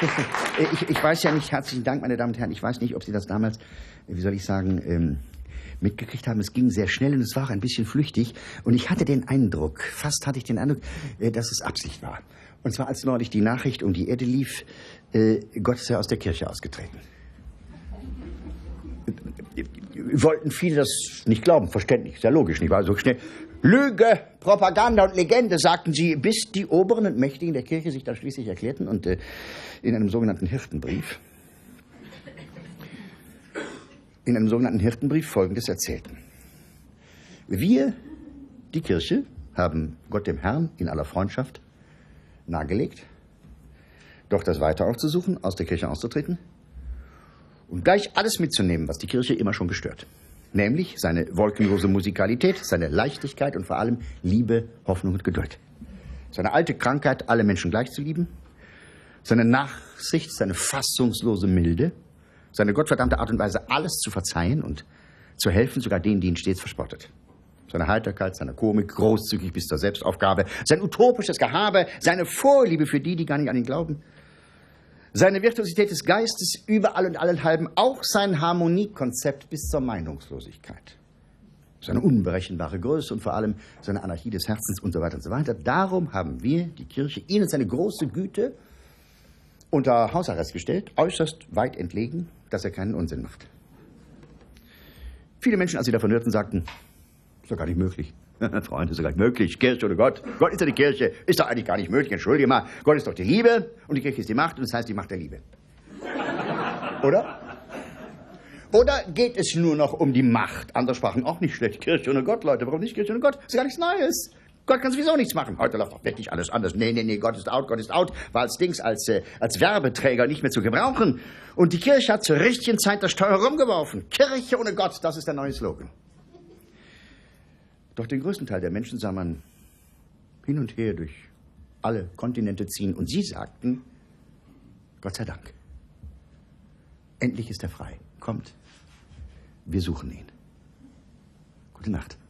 Ich weiß ja nicht, herzlichen Dank, meine Damen und Herren, ich weiß nicht, ob Sie das damals, wie soll ich sagen, mitgekriegt haben. Es ging sehr schnell und es war auch ein bisschen flüchtig. Und ich hatte den Eindruck, dass es Absicht war. Und zwar, als neulich die Nachricht um die Erde lief, Gott sei aus der Kirche ausgetreten. Wollten viele das nicht glauben, verständlich, ist ja logisch, nicht wahr? So schnell. Lüge, Propaganda und Legende, sagten sie, bis die Oberen und Mächtigen der Kirche sich dann schließlich erklärten und in einem sogenannten Hirtenbrief Folgendes erzählten. Wir, die Kirche, haben Gott dem Herrn in aller Freundschaft nahegelegt, doch das weiter aufzusuchen, aus der Kirche auszutreten und gleich alles mitzunehmen, was die Kirche immer schon gestört. Nämlich seine wolkenlose Musikalität, seine Leichtigkeit und vor allem Liebe, Hoffnung und Geduld. Seine alte Krankheit, alle Menschen gleich zu lieben, seine Nachsicht, seine fassungslose Milde, seine gottverdammte Art und Weise, alles zu verzeihen und zu helfen, sogar denen, die ihn stets verspottet. Seine Heiterkeit, seine Komik, großzügig bis zur Selbstaufgabe, sein utopisches Gehabe, seine Vorliebe für die, die gar nicht an ihn glauben, seine Virtuosität des Geistes überall und allenthalben, auch sein Harmoniekonzept bis zur Meinungslosigkeit, seine unberechenbare Größe und vor allem seine Anarchie des Herzens und so weiter und so weiter. Darum haben wir, die Kirche, ihn und seine große Güte unter Hausarrest gestellt, äußerst weit entlegen, dass er keinen Unsinn macht. Viele Menschen, als sie davon hörten, sagten, ist doch gar nicht möglich. Freunde, ist doch gar nicht möglich. Kirche oder Gott. Gott ist doch die Kirche. Ist doch eigentlich gar nicht möglich. Entschuldige mal. Gott ist doch die Liebe und die Kirche ist die Macht und das heißt die Macht der Liebe. Oder? Oder geht es nur noch um die Macht? Andere sprachen auch nicht schlecht. Kirche ohne Gott, Leute. Warum nicht Kirche ohne Gott? Ist gar nichts Neues. Gott kann sowieso nichts machen. Heute läuft doch wirklich alles anders. Nee, Gott ist out. War als Dings, als Werbeträger nicht mehr zu gebrauchen. Und die Kirche hat zur richtigen Zeit das Steuer rumgeworfen. Kirche ohne Gott, das ist der neue Slogan. Doch den größten Teil der Menschen sah man hin und her durch alle Kontinente ziehen. Und sie sagten, Gott sei Dank, endlich ist er frei. Kommt, wir suchen ihn. Gute Nacht.